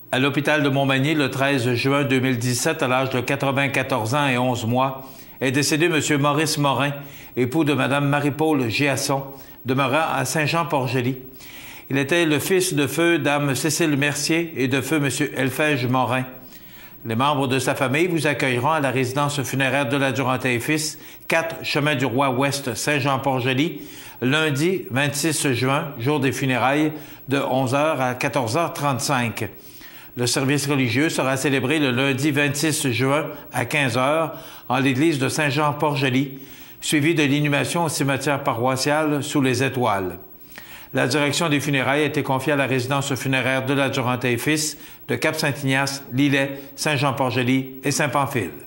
À l'hôpital de Montmagny, le 13 juin 2017, à l'âge de 94 ans et 11 mois, est décédé M. Maurice Morin, époux de Mme Marie-Paul Giasson, demeurant à Saint-Jean-Port-Joli. Il était le fils de feu Dame Cécile Mercier et de feu M. Elphège Morin. Les membres de sa famille vous accueilleront à la résidence funéraire de la Durantaye et Fils, 4 Chemin du Roi Ouest, Saint-Jean-Port-Joli, lundi 26 juin, jour des funérailles, de 11h à 14h35. Le service religieux sera célébré le lundi 26 juin à 15h en l'église de Saint-Jean-Port-Joli, suivi de l'inhumation au cimetière paroissial sous les étoiles. La direction des funérailles a été confiée à la résidence funéraire de la Durantaye et Fils de Cap-Saint-Ignace, Lillet, Saint-Jean-Port-Joli et Saint-Pamphile.